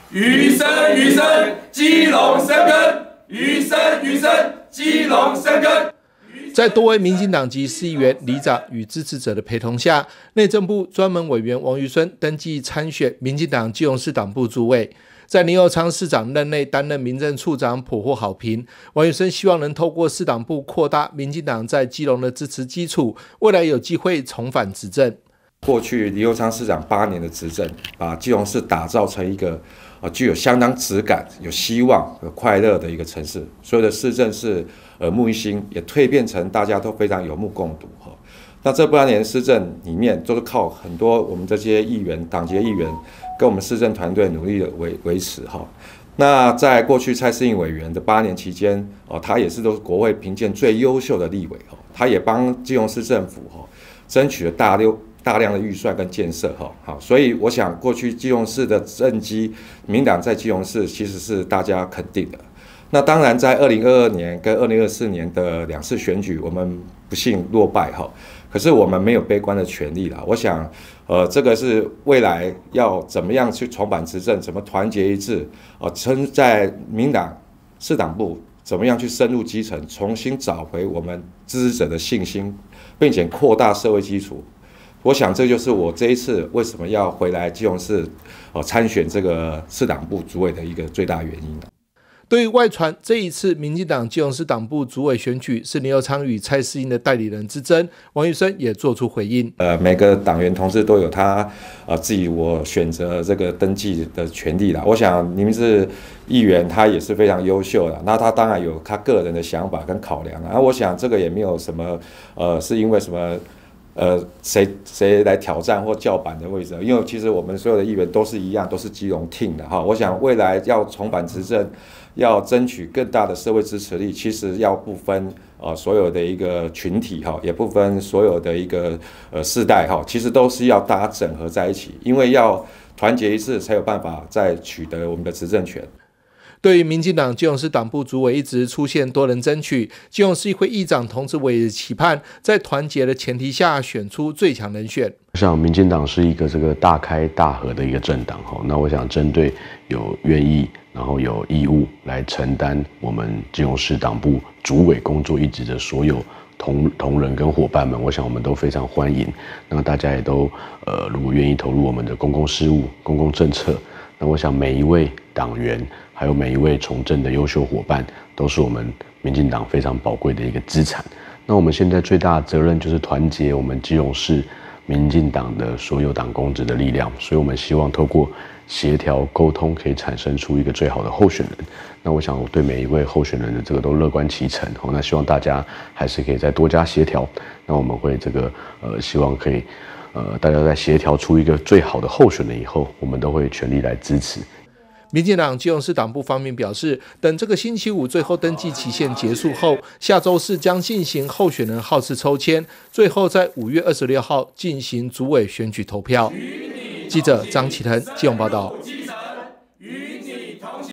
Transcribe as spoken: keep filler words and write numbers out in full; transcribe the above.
余生余生，基隆生根；余生余生，基隆生根。 在多位民进党籍市议员、里长与支持者的陪同下，内政部专门委员王于孙登记参选民进党基隆市党部主委。在林右昌市长任内担任民政处长，颇获好评。王于孙希望能透过市党部扩大民进党在基隆的支持基础，未来有机会重返执政。 过去林右昌市长八年的执政，把基隆市打造成一个呃具有相当质感、有希望、有快乐的一个城市。所有的市政是耳目一新，也蜕变成大家都非常有目共睹哈。那这八年施政里面，都是靠很多我们这些议员、党籍议员跟我们市政团队努力的维维持哈。那在过去蔡适应委员的八年期间，哦，他也是都是国会评鉴最优秀的立委哈，他也帮基隆市政府哈争取了大六。大量的预算跟建设哈，好，所以我想过去基隆市的政绩，民党在基隆市其实是大家肯定的。那当然，在二零二二年跟二零二四年的两次选举，我们不幸落败哈，可是我们没有悲观的权利啦。我想，呃，这个是未来要怎么样去重返执政，怎么团结一致，呃，撑在民党市党部。怎么样去深入基层，重新找回我们支持者的信心，并且扩大社会基础。我想这就是我这一次为什么要回来基隆市，呃，参选这个市党部主委的一个最大原因。 对于外传这一次民进党基隆市党部主委选举是林右昌与蔡适应的代理人之争，王于孙也做出回应。 呃，每个党员同志都有他呃自己我选择这个登记的权利啦。我想你们是议员，他也是非常优秀的，那他当然有他个人的想法跟考量啊。我想这个也没有什么呃，是因为什么。呃，谁谁来挑战或叫板的位置？因为其实我们所有的议员都是一样，都是基隆 team 的哈。我想未来要重返执政，要争取更大的社会支持力，其实要不分呃所有的一个群体哈，也不分所有的一个呃世代哈，其实都是要大家整合在一起，因为要团结一致，才有办法再取得我们的执政权。 对于民进党基隆市党部主委一直出现多人争取，基隆市议会议长童子伟也期盼在团结的前提下选出最强人选。 我想民进党是一个这个大开大合的一个政党哈，那我想针对有愿意然后有义务来承担我们基隆市党部主委工作一职的所有同同仁跟伙伴们，我想我们都非常欢迎。那大家也都呃如果愿意投入我们的公共事务、公共政策，那我想每一位党员。还有每一位从政的优秀伙伴，都是我们民进党非常宝贵的一个资产。那我们现在最大的责任就是团结我们基隆市民进党的所有党公职的力量，所以我们希望透过协调沟通，可以产生出一个最好的候选人。那我想我对每一位候选人的这个都乐观其成。那希望大家还是可以再多加协调。那我们会这个呃，希望可以呃，大家在协调出一个最好的候选人以后，我们都会全力来支持。 民进党基隆市党部方面表示，等这个星期五最后登记期限结束后，下周四将进行候选人号次抽签，最后在五月二十六号进行主委选举投票。记者张启腾基隆报道。